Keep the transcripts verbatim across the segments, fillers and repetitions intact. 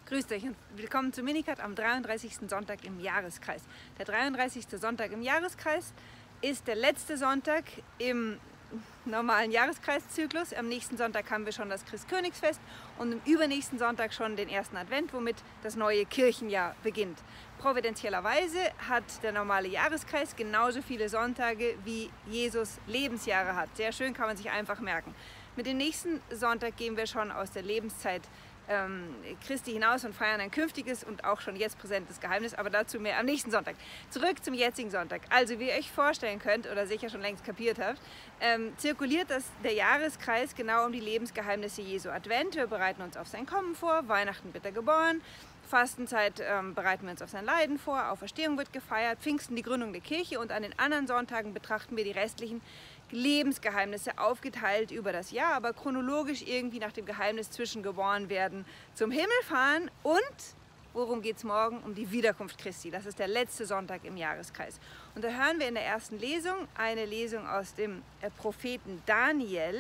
Grüßt euch und willkommen zu Minikat am dreiunddreißigsten Sonntag im Jahreskreis. Der dreiunddreißigste Sonntag im Jahreskreis ist der letzte Sonntag im normalen Jahreskreiszyklus. Am nächsten Sonntag haben wir schon das Christkönigsfest und am übernächsten Sonntag schon den ersten Advent, womit das neue Kirchenjahr beginnt. Providentiellerweise hat der normale Jahreskreis genauso viele Sonntage wie Jesus Lebensjahre hat. Sehr schön, kann man sich einfach merken. Mit dem nächsten Sonntag gehen wir schon aus der Lebenszeit ähm, Christi hinaus und feiern ein künftiges und auch schon jetzt präsentes Geheimnis, aber dazu mehr am nächsten Sonntag. Zurück zum jetzigen Sonntag. Also wie ihr euch vorstellen könnt oder sicher schon längst kapiert habt, ähm, zirkuliert das, der Jahreskreis genau um die Lebensgeheimnisse Jesu. Advent, wir bereiten uns auf sein Kommen vor, Weihnachten wird er geboren, Fastenzeit ähm, bereiten wir uns auf sein Leiden vor, Auferstehung wird gefeiert, Pfingsten die Gründung der Kirche und an den anderen Sonntagen betrachten wir die restlichen Lebensgeheimnisse aufgeteilt über das Jahr, aber chronologisch irgendwie nach dem Geheimnis zwischen geboren werden, zum Himmel fahren und, worum geht es morgen? Um die Wiederkunft Christi. Das ist der letzte Sonntag im Jahreskreis. Und da hören wir in der ersten Lesung eine Lesung aus dem Propheten Daniel,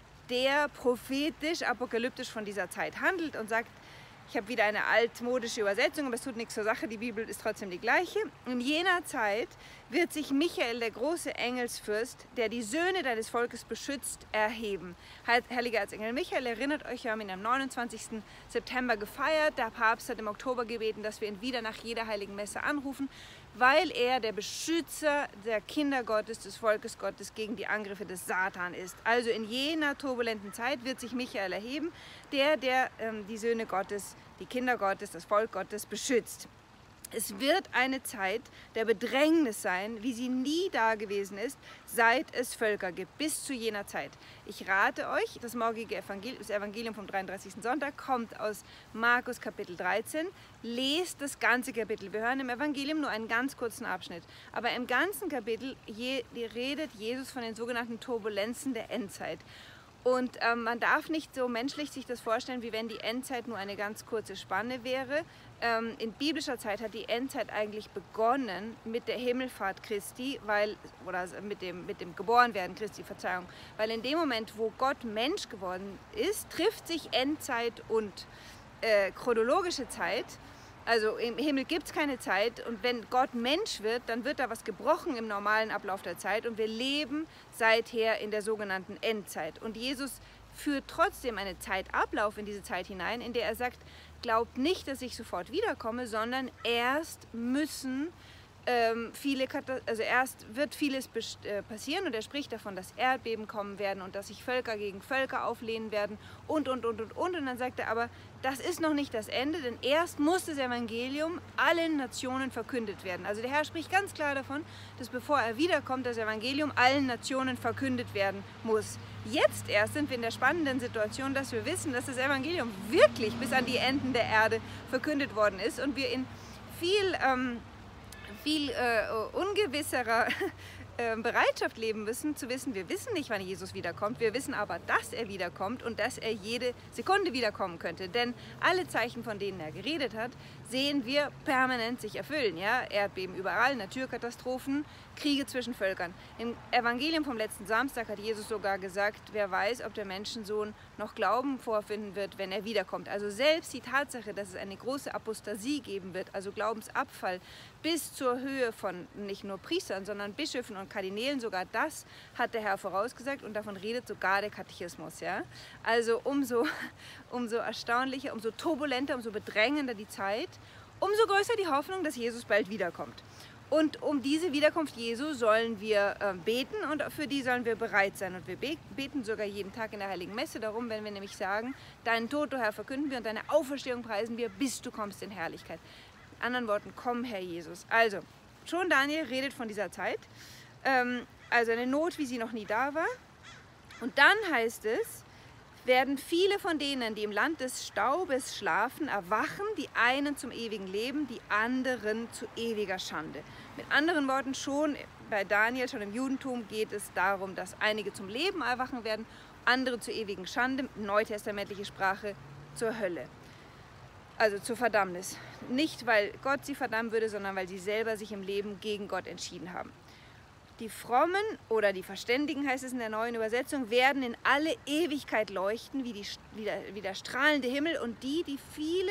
der prophetisch, apokalyptisch von dieser Zeit handelt und sagt, ich habe wieder eine altmodische Übersetzung, aber es tut nichts zur Sache, die Bibel ist trotzdem die gleiche. In jener Zeit wird sich Michael, der große Engelsfürst, der die Söhne deines Volkes beschützt, erheben. Heiliger Erzengel Michael, erinnert euch, wir haben ihn am neunundzwanzigsten September gefeiert. Der Papst hat im Oktober gebeten, dass wir ihn wieder nach jeder heiligen Messe anrufen, weil er der Beschützer der Kinder Gottes, des Volkes Gottes gegen die Angriffe des Satan ist. Also in jener turbulenten Zeit wird sich Michael erheben, der, der ähm, die Söhne Gottes, die Kinder Gottes, das Volk Gottes beschützt. Es wird eine Zeit der Bedrängnis sein, wie sie nie da gewesen ist, seit es Völker gibt, bis zu jener Zeit. Ich rate euch, das morgige Evangelium, das Evangelium vom dreiunddreißigsten Sonntag kommt aus Markus Kapitel dreizehn. Lest das ganze Kapitel. Wir hören im Evangelium nur einen ganz kurzen Abschnitt. Aber im ganzen Kapitel je, redet Jesus von den sogenannten Turbulenzen der Endzeit. Und ähm, man darf nicht so menschlich sich das vorstellen, wie wenn die Endzeit nur eine ganz kurze Spanne wäre. Ähm, in biblischer Zeit hat die Endzeit eigentlich begonnen mit der Himmelfahrt Christi, weil, oder mit dem, mit dem Geborenwerden Christi, Verzeihung. Weil in dem Moment, wo Gott Mensch geworden ist, trifft sich Endzeit und äh, chronologische Zeit. Also im Himmel gibt es keine Zeit und wenn Gott Mensch wird, dann wird da was gebrochen im normalen Ablauf der Zeit und wir leben seither in der sogenannten Endzeit. Und Jesus führt trotzdem einen Zeitablauf in diese Zeit hinein, in der er sagt, glaubt nicht, dass ich sofort wiederkomme, sondern erst müssen ähm, viele, also erst wird vieles äh, passieren und er spricht davon, dass Erdbeben kommen werden und dass sich Völker gegen Völker auflehnen werden und, und, und, und, und. Und dann sagt er aber, das ist noch nicht das Ende, denn erst muss das Evangelium allen Nationen verkündet werden. Also der Herr spricht ganz klar davon, dass bevor er wiederkommt, das Evangelium allen Nationen verkündet werden muss. Jetzt erst sind wir in der spannenden Situation, dass wir wissen, dass das Evangelium wirklich bis an die Enden der Erde verkündet worden ist und wir in viel, ähm, viel äh, ungewisserer Bereitschaft leben müssen, zu wissen, wir wissen nicht, wann Jesus wiederkommt, wir wissen aber, dass er wiederkommt und dass er jede Sekunde wiederkommen könnte. Denn alle Zeichen, von denen er geredet hat, sehen wir permanent sich erfüllen. Ja? Erdbeben überall, Naturkatastrophen, Kriege zwischen Völkern. Im Evangelium vom letzten Samstag hat Jesus sogar gesagt, wer weiß, ob der Menschensohn noch Glauben vorfinden wird, wenn er wiederkommt. Also selbst die Tatsache, dass es eine große Apostasie geben wird, also Glaubensabfall, bis zur Höhe von nicht nur Priestern, sondern Bischöfen und Kardinälen, sogar das hat der Herr vorausgesagt und davon redet sogar der Katechismus. Ja? Also umso, umso erstaunlicher, umso turbulenter, umso bedrängender die Zeit, umso größer die Hoffnung, dass Jesus bald wiederkommt. Und um diese Wiederkunft Jesu sollen wir äh, beten und für die sollen wir bereit sein. Und wir be beten sogar jeden Tag in der Heiligen Messe darum, wenn wir nämlich sagen, deinen Tod, o Herr, verkünden wir und deine Auferstehung preisen wir, bis du kommst in Herrlichkeit. In anderen Worten, komm, Herr Jesus. Also, schon Daniel redet von dieser Zeit, ähm, also eine Not, wie sie noch nie da war. Und dann heißt es, werden viele von denen, die im Land des Staubes schlafen, erwachen, die einen zum ewigen Leben, die anderen zu ewiger Schande. Mit anderen Worten, schon bei Daniel, schon im Judentum geht es darum, dass einige zum Leben erwachen werden, andere zur ewigen Schande, neutestamentliche Sprache, zur Hölle. Also zur Verdammnis. Nicht, weil Gott sie verdammen würde, sondern weil sie selber sich im Leben gegen Gott entschieden haben. Die Frommen oder die Verständigen, heißt es in der neuen Übersetzung, werden in alle Ewigkeit leuchten, wie, die, wie, der, wie der strahlende Himmel. Und die, die viele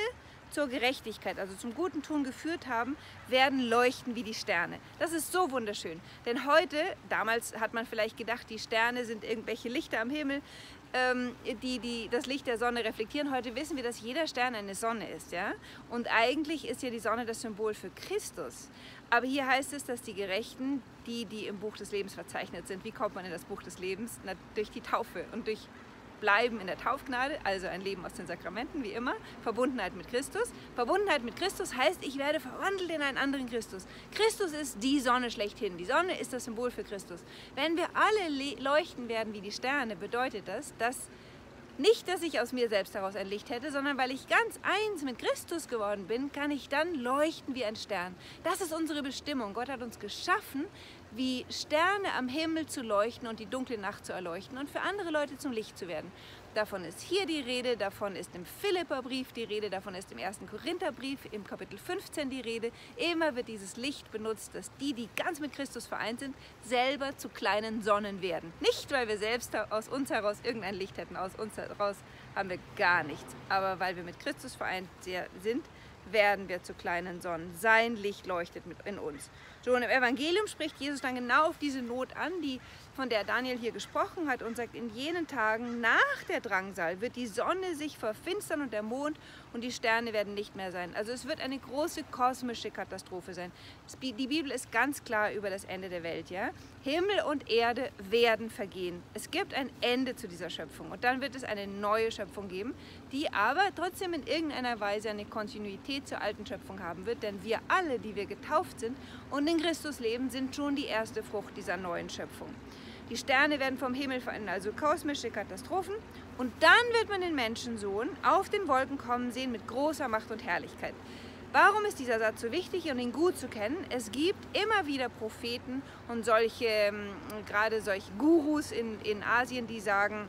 zur Gerechtigkeit, also zum guten Tun geführt haben, werden leuchten wie die Sterne. Das ist so wunderschön. Denn heute, damals hat man vielleicht gedacht, die Sterne sind irgendwelche Lichter am Himmel, ähm, die, die das Licht der Sonne reflektieren. Heute wissen wir, dass jeder Stern eine Sonne ist. Ja? Und eigentlich ist ja die Sonne das Symbol für Christus. Aber hier heißt es, dass die Gerechten, die, die im Buch des Lebens verzeichnet sind, wie kommt man in das Buch des Lebens? Na, durch die Taufe und durch Bleiben in der Taufgnade, also ein Leben aus den Sakramenten, wie immer, Verbundenheit mit Christus. Verbundenheit mit Christus heißt, ich werde verwandelt in einen anderen Christus. Christus ist die Sonne schlechthin. Die Sonne ist das Symbol für Christus. Wenn wir alle leuchten werden wie die Sterne, bedeutet das, dass nicht, dass ich aus mir selbst heraus ein Licht hätte, sondern weil ich ganz eins mit Christus geworden bin, kann ich dann leuchten wie ein Stern. Das ist unsere Bestimmung. Gott hat uns geschaffen, wie Sterne am Himmel zu leuchten und die dunkle Nacht zu erleuchten und für andere Leute zum Licht zu werden. Davon ist hier die Rede, davon ist im Philipperbrief die Rede, davon ist im ersten Korintherbrief, im Kapitel fünfzehn die Rede. Immer wird dieses Licht benutzt, dass die, die ganz mit Christus vereint sind, selber zu kleinen Sonnen werden. Nicht, weil wir selbst aus uns heraus irgendein Licht hätten, aus uns heraus haben wir gar nichts, aber weil wir mit Christus vereint sind, werden wir zu kleinen Sonnen. Sein Licht leuchtet mit in uns. Schon im Evangelium spricht Jesus dann genau auf diese Not an, die, von der Daniel hier gesprochen hat und sagt, in jenen Tagen nach der Drangsal wird die Sonne sich verfinstern und der Mond und die Sterne werden nicht mehr sein. Also es wird eine große kosmische Katastrophe sein. Die Bibel ist ganz klar über das Ende der Welt. Ja? Himmel und Erde werden vergehen. Es gibt ein Ende zu dieser Schöpfung und dann wird es eine neue Schöpfung geben, die aber trotzdem in irgendeiner Weise eine Kontinuität zur alten Schöpfung haben wird, denn wir alle, die wir getauft sind und in Christus leben, sind schon die erste Frucht dieser neuen Schöpfung. Die Sterne werden vom Himmel verändert, also kosmische Katastrophen. Und dann wird man den Menschensohn auf den Wolken kommen sehen mit großer Macht und Herrlichkeit. Warum ist dieser Satz so wichtig und ihn gut zu kennen? Es gibt immer wieder Propheten und solche, gerade solche Gurus in, in Asien, die sagen,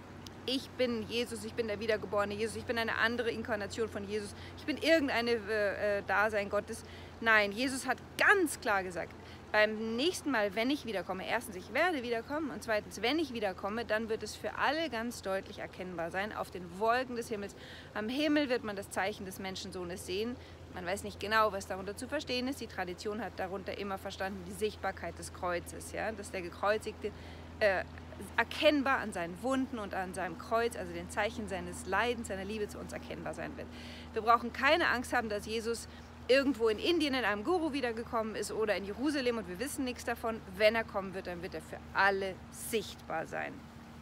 ich bin Jesus, ich bin der wiedergeborene Jesus, ich bin eine andere Inkarnation von Jesus, ich bin irgendeine äh, Dasein Gottes. Nein, Jesus hat ganz klar gesagt, beim nächsten Mal, wenn ich wiederkomme, erstens, ich werde wiederkommen und zweitens, wenn ich wiederkomme, dann wird es für alle ganz deutlich erkennbar sein, auf den Wolken des Himmels. Am Himmel wird man das Zeichen des Menschensohnes sehen. Man weiß nicht genau, was darunter zu verstehen ist. Die Tradition hat darunter immer verstanden, die Sichtbarkeit des Kreuzes, ja? Dass der Gekreuzigte äh, erkennbar an seinen Wunden und an seinem Kreuz, also den Zeichen seines Leidens, seiner Liebe zu uns erkennbar sein wird. Wir brauchen keine Angst haben, dass Jesus irgendwo in Indien in einem Guru wiedergekommen ist oder in Jerusalem und wir wissen nichts davon. Wenn er kommen wird, dann wird er für alle sichtbar sein.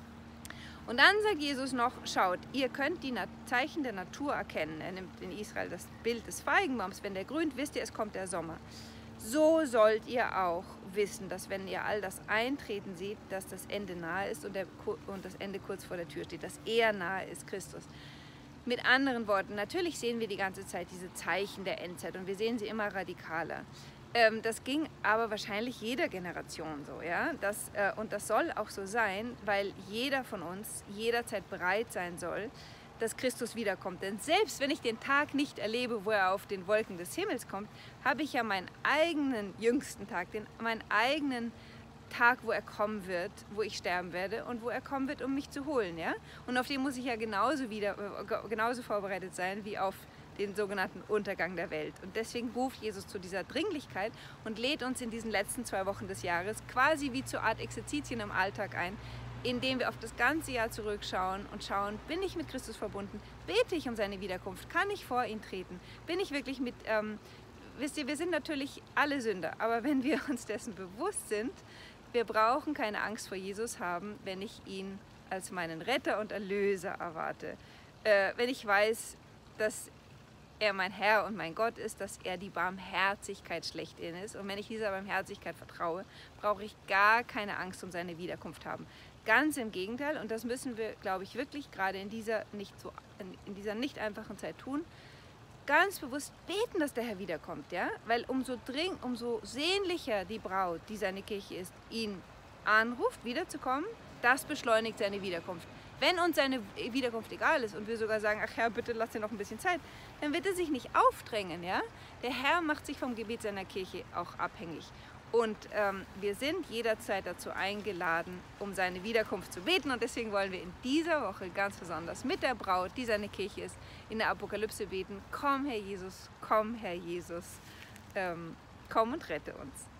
Und dann sagt Jesus noch, schaut, ihr könnt die Zeichen der Natur erkennen. Er nimmt in Israel das Bild des Feigenbaums. Wenn der grünt, wisst ihr, es kommt der Sommer. So sollt ihr auch wissen, dass wenn ihr all das Eintreten seht, dass das Ende nahe ist und, der, und das Ende kurz vor der Tür steht, dass er nahe ist, Christus. Mit anderen Worten, natürlich sehen wir die ganze Zeit diese Zeichen der Endzeit und wir sehen sie immer radikaler. Ähm, das ging aber wahrscheinlich jeder Generation so, ja. Das, äh, und das soll auch so sein, weil jeder von uns jederzeit bereit sein soll, dass Christus wiederkommt. Denn selbst wenn ich den Tag nicht erlebe, wo er auf den Wolken des Himmels kommt, habe ich ja meinen eigenen jüngsten Tag, den, meinen eigenen Tag, wo er kommen wird, wo ich sterben werde und wo er kommen wird, um mich zu holen. Ja? Und auf den muss ich ja genauso, wieder, genauso vorbereitet sein wie auf den sogenannten Untergang der Welt. Und deswegen ruft Jesus zu dieser Dringlichkeit und lädt uns in diesen letzten zwei Wochen des Jahres quasi wie zur Art Exerzitien im Alltag ein, indem wir auf das ganze Jahr zurückschauen und schauen, bin ich mit Christus verbunden, bete ich um seine Wiederkunft, kann ich vor ihn treten, bin ich wirklich mit, ähm, wisst ihr, wir sind natürlich alle Sünder, aber wenn wir uns dessen bewusst sind, wir brauchen keine Angst vor Jesus haben, wenn ich ihn als meinen Retter und Erlöser erwarte. Äh, wenn ich weiß, dass er mein Herr und mein Gott ist, dass er die Barmherzigkeit schlechthin ist. Und wenn ich dieser Barmherzigkeit vertraue, brauche ich gar keine Angst um seine Wiederkunft haben. Ganz im Gegenteil, und das müssen wir, glaube ich, wirklich gerade in dieser nicht so, in dieser nicht einfachen Zeit tun, ganz bewusst beten, dass der Herr wiederkommt, ja? Weil umso dring, umso sehnlicher die Braut, die seine Kirche ist, ihn anruft, wiederzukommen, das beschleunigt seine Wiederkunft. Wenn uns seine Wiederkunft egal ist und wir sogar sagen, ach Herr, bitte lass dir noch ein bisschen Zeit, dann wird er sich nicht aufdrängen, ja? Der Herr macht sich vom Gebet seiner Kirche auch abhängig. Und ähm, wir sind jederzeit dazu eingeladen, um seine Wiederkunft zu beten. Und deswegen wollen wir in dieser Woche ganz besonders mit der Braut, die seine Kirche ist, in der Apokalypse beten. Komm, Herr Jesus, komm, Herr Jesus, ähm, komm und rette uns.